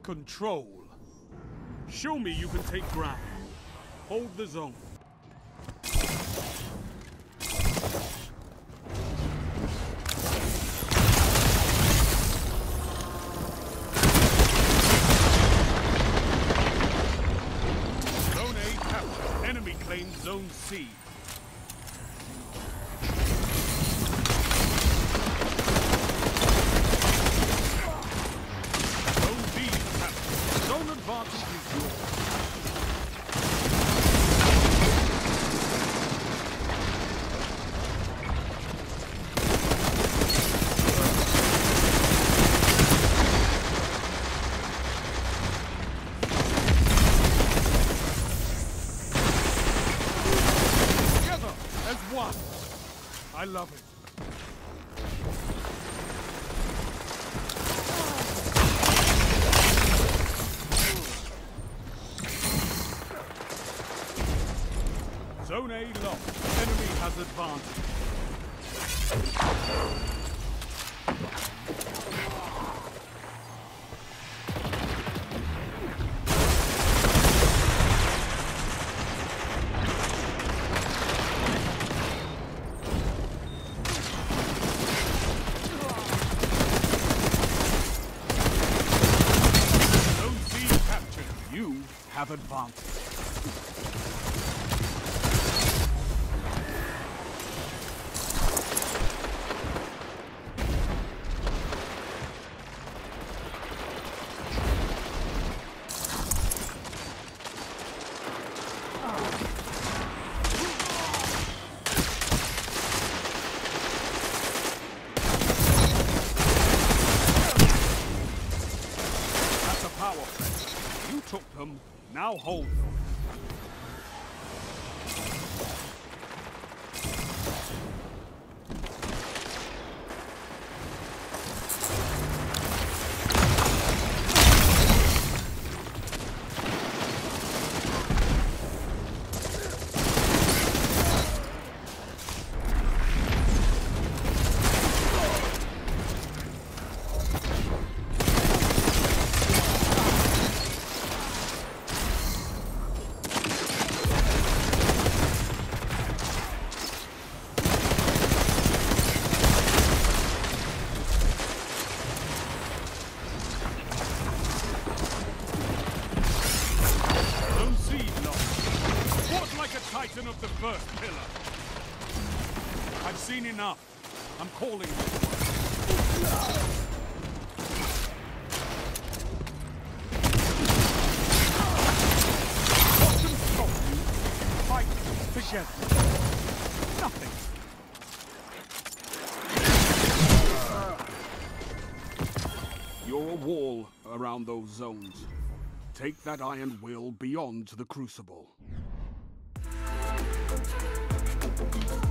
Control. Show me you can take ground. Hold the zone. Zone A captured. Enemy claims Zone C. Advantage is yours. Together as one. I love it. Zone A lost. Enemy has advantage. Zone C captured. You have advantage. You took them, now hold them. Titan of the first pillar. I've seen enough. I'm calling you. What can stop you? Fight together. Nothing. You're a wall around those zones. Take that iron will beyond the Crucible.